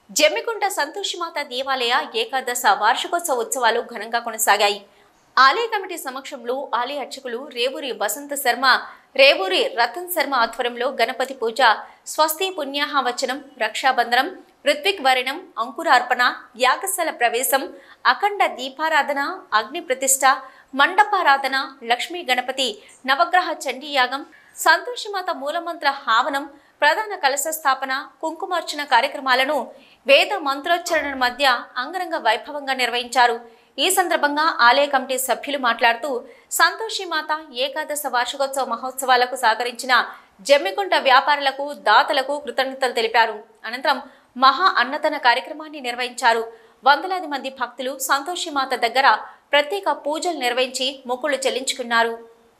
జమ్మికుంట సంతోషిమాత దేవాలయ ఏకాదశ వార్షికోత్సవ ఉత్సవాలు ఘనంగా కొనసాగాయి. ఆలయ కమిటీ సమక్షంలో ఆలయ అర్చకులు రేవూరి వసంత శర్మ, రేవూరి రతన్ శర్మ ఆధ్వర్యంలో గణపతి పూజ, స్వస్తి పుణ్యాహవచనం, రక్షాబంధనం, ఋత్విక్ వరణం, అంకురార్పణ, యాగశాల ప్రవేశం, అఖండ దీపారాధన, అగ్ని ప్రతిష్ఠ, మండపారాధన, లక్ష్మీ గణపతి, నవగ్రహ చండీయాగం, సంతోషిమాత మూలమంత్ర హావనం, ప్రధాన కలశ స్థాపన, కుంకుమార్చన కార్యక్రమాలను వేద మంత్రోచ్చరణ మధ్య అంగరంగ వైభవంగా నిర్వహించారు. ఈ సందర్భంగా ఆలయ కమిటీ సభ్యులు మాట్లాడుతూ సంతోషిమాత ఏకాదశ వార్షికోత్సవ మహోత్సవాలకు సహకరించిన జమ్మికుంట వ్యాపారులకు, దాతలకు కృతజ్ఞతలు తెలిపారు. అనంతరం మహా అన్నదాన కార్యక్రమాన్ని నిర్వహించారు. వందలాది మంది భక్తులు సంతోషిమాత దగ్గర ప్రత్యేక పూజలు నిర్వహించి మొక్కులు చెల్లించుకున్నారు.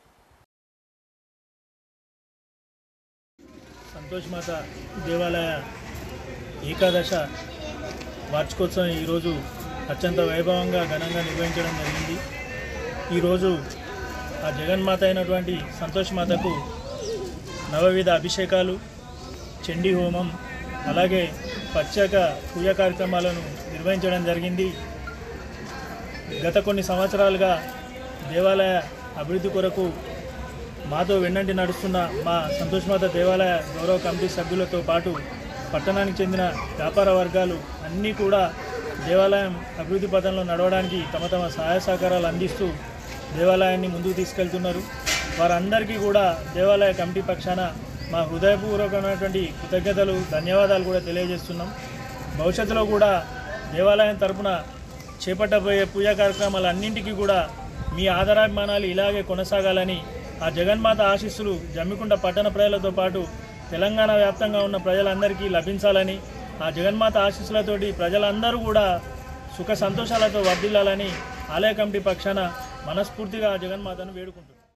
సంతోషిమాత దేవాలయ ఏకాదశ వార్షికోత్సవం ఈరోజు అత్యంత వైభవంగా ఘనంగా నిర్వహించడం జరిగింది. ఈరోజు ఆ జగన్మాత అయినటువంటి సంతోషిమాతకు నవవిధ అభిషేకాలు, చండీ హోమం, అలాగే ప్రత్యేక పూజా కార్యక్రమాలను నిర్వహించడం జరిగింది. గత కొన్ని సంవత్సరాలుగా దేవాలయ అభివృద్ధి కొరకు మాతో వెన్నంటి నడుస్తున్న మా సంతోషిమాత దేవాలయ గౌరవ కమిటీ సభ్యులతో పాటు పట్టణానికి చెందిన వ్యాపార వర్గాలు అన్నీ కూడా దేవాలయం అభివృద్ధి పథంలో నడవడానికి తమ తమ సహాయ సహకారాలు అందిస్తూ దేవాలయాన్ని ముందుకు తీసుకెళ్తున్నారు. వారందరికీ కూడా దేవాలయ కమిటీ పక్షాన మా హృదయపూర్వకమైనటువంటి కృతజ్ఞతలు, ధన్యవాదాలు కూడా తెలియజేస్తున్నాం. భవిష్యత్తులో కూడా దేవాలయం తరపున చేపట్టబోయే పూజా కార్యక్రమాలన్నింటికీ కూడా మీ ఆదరాభిమానాలు ఇలాగే కొనసాగాలని, ఆ జగన్మాత ఆశీస్సులు జమ్మికుంట పట్టణ ప్రజలతో పాటు తెలంగాణ వ్యాప్తంగా ఉన్న ప్రజలందరికీ లభించాలని, ఆ జగన్మాత ఆశీస్సులతోటి ప్రజలందరూ కూడా సుఖ సంతోషాలతో వర్ధిల్లాలని ఆలయ కమిటీ పక్షాన మనస్ఫూర్తిగా జగన్మాతను వేడుకుంటున్నారు.